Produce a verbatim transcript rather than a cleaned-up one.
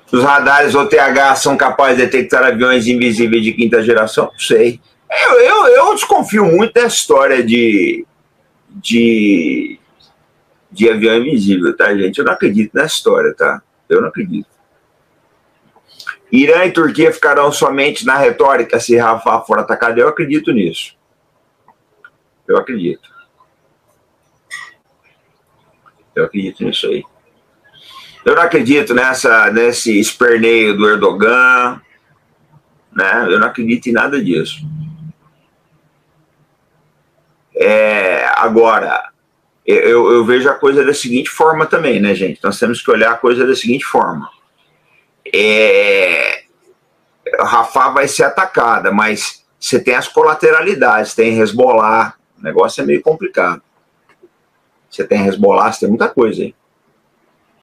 Os radares O T H são capazes de detectar aviões invisíveis de quinta geração? Não sei. Eu, eu, eu desconfio muito da história de, de, de avião invisível, tá, gente? Eu não acredito nessa história, tá? Eu não acredito. Irã e Turquia ficarão somente na retórica se Rafah for atacado? Eu acredito nisso. Eu acredito. Eu acredito nisso aí. Eu não acredito nessa, nesse esperneio do Erdogan, né? Eu não acredito em nada disso. É, agora, eu, eu vejo a coisa da seguinte forma também, né, gente? Nós temos que olhar a coisa da seguinte forma. É, Rafah vai ser atacada, mas você tem as colateralidades, tem Hezbollah, o negócio é meio complicado. Você tem Hezbollah, você tem muita coisa aí.